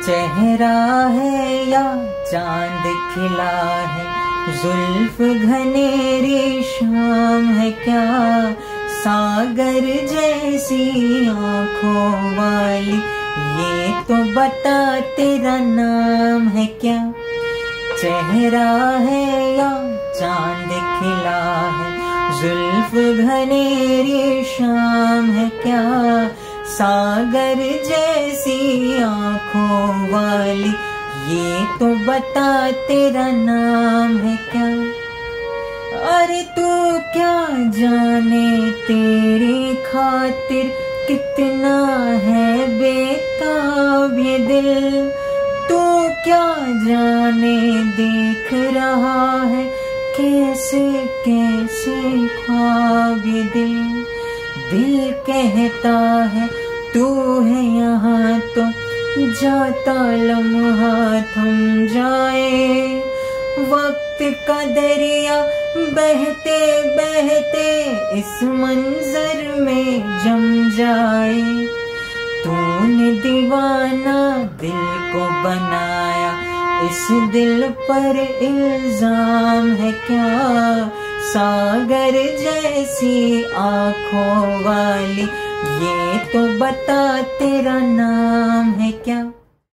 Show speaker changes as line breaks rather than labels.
चेहरा है या चांद खिला है, जुल्फ घनेरी शाम है क्या, सागर जैसी आंखों वाली ये तो बता तेरा नाम है क्या। चेहरा है या चांद खिला है, जुल्फ घनेरी शाम है क्या, सागर जैसी आंखों वाली ये तो बता तेरा नाम है क्या। अरे तू क्या जाने तेरी खातिर कितना है बेताब ये दिल, तू क्या जाने देख रहा है कैसे कैसे ख्वाब ये दिल। दिल कहता है तू है यहाँ तो जाता लम्हा थम जाए, वक्त का दरिया बहते बहते इस मंजर में जम जाए। तूने दीवाना दिल को बनाया, इस दिल पर इल्जाम है क्या, सागर जैसी आंखों वाली ये तो बता तेरा नाम है क्या।